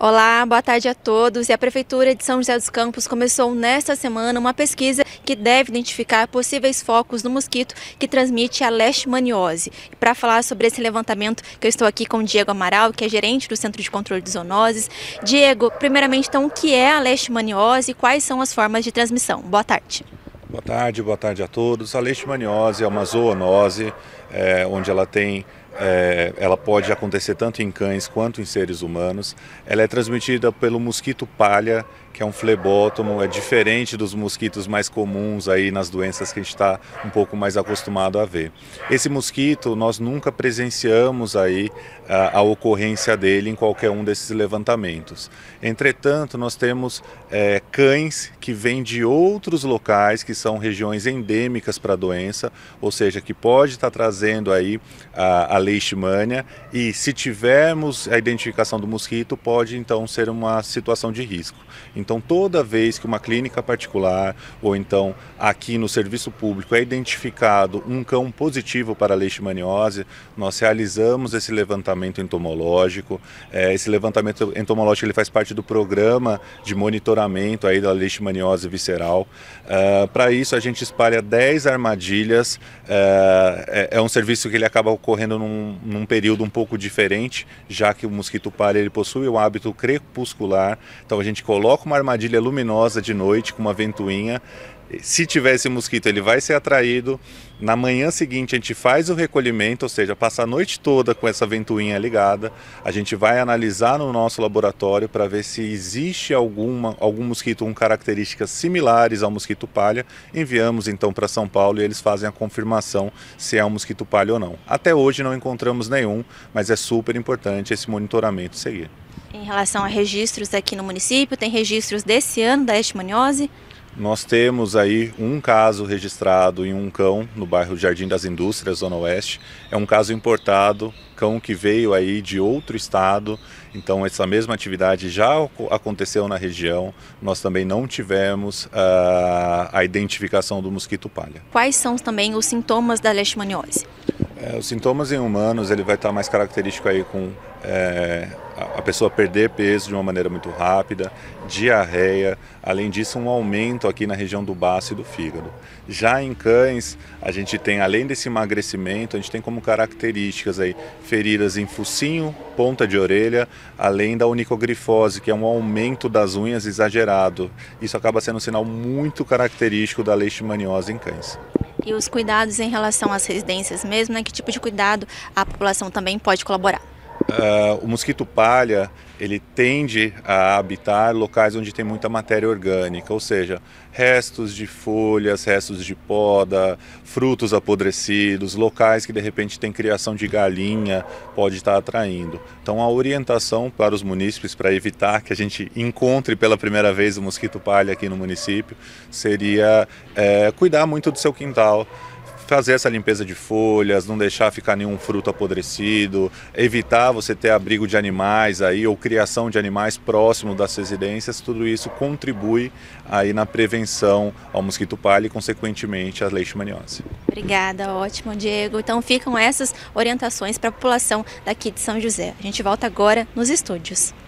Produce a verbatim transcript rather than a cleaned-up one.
Olá, boa tarde a todos. E a Prefeitura de São José dos Campos começou nesta semana uma pesquisa que deve identificar possíveis focos do mosquito que transmite a leishmaniose. E para falar sobre esse levantamento, que eu estou aqui com o Diego Amaral, que é gerente do Centro de Controle de Zoonoses. Diego, primeiramente, então, o que é a leishmaniose e quais são as formas de transmissão? Boa tarde. Boa tarde, boa tarde a todos. A leishmaniose é uma zoonose, é, onde ela tem É, ela pode acontecer tanto em cães quanto em seres humanos. Ela é transmitida pelo mosquito palha, que é um flebótomo, é diferente dos mosquitos mais comuns aí nas doenças que a gente está um pouco mais acostumado a ver. Esse mosquito, nós nunca presenciamos aí a, a ocorrência dele em qualquer um desses levantamentos. Entretanto, nós temos é, cães que vêm de outros locais, que são regiões endêmicas para a doença, ou seja, que pode estar trazendo aí a, a leishmania, e se tivermos a identificação do mosquito, pode então ser uma situação de risco. Então, toda vez que uma clínica particular ou então aqui no serviço público é identificado um cão positivo para a leishmaniose, nós realizamos esse levantamento entomológico. Esse levantamento entomológico ele faz parte do programa de monitoramento aí da leishmaniose visceral. Para isso, a gente espalha dez armadilhas. É um serviço que ele acaba ocorrendo num, num período um pouco diferente, já que o mosquito palha ele possui o hábito crepuscular. Então, a gente coloca uma armadilha luminosa de noite com uma ventoinha. Se tiver esse mosquito, ele vai ser atraído. Na manhã seguinte, a gente faz o recolhimento, ou seja, passa a noite toda com essa ventoinha ligada. A gente vai analisar no nosso laboratório para ver se existe alguma, algum mosquito com características similares ao mosquito palha. Enviamos então para São Paulo e eles fazem a confirmação se é um mosquito palha ou não. Até hoje não encontramos nenhum, mas é super importante esse monitoramento seguir. Em relação a registros aqui no município, tem registros desse ano da leishmaniose? Nós temos aí um caso registrado em um cão no bairro Jardim das Indústrias, Zona Oeste. É um caso importado, cão que veio aí de outro estado. Então essa mesma atividade já aconteceu na região. Nós também não tivemos uh, a identificação do mosquito palha. Quais são também os sintomas da leishmaniose? É, os sintomas em humanos ele vai estar mais característico aí com é, a pessoa perder peso de uma maneira muito rápida, diarreia, além disso um aumento aqui na região do baço e do fígado. Já em cães, a gente tem, além desse emagrecimento, a gente tem como características aí feridas em focinho, ponta de orelha, além da onicogrifose, que é um aumento das unhas exagerado. Isso acaba sendo um sinal muito característico da leishmaniose em cães. E os cuidados em relação às residências mesmo, né? Que tipo de cuidado a população também pode colaborar? Uh, o mosquito palha, ele tende a habitar locais onde tem muita matéria orgânica, ou seja, restos de folhas, restos de poda, frutos apodrecidos, locais que de repente tem criação de galinha, pode estar atraindo. Então a orientação para os munícipes, para evitar que a gente encontre pela primeira vez o mosquito palha aqui no município, seria é, cuidar muito do seu quintal, fazer essa limpeza de folhas, não deixar ficar nenhum fruto apodrecido, evitar você ter abrigo de animais aí ou criação de animais próximo das residências. Tudo isso contribui aí na prevenção ao mosquito palha e consequentemente à leishmaniose. Obrigada, ótimo, Diego. Então ficam essas orientações para a população daqui de São José. A gente volta agora nos estúdios.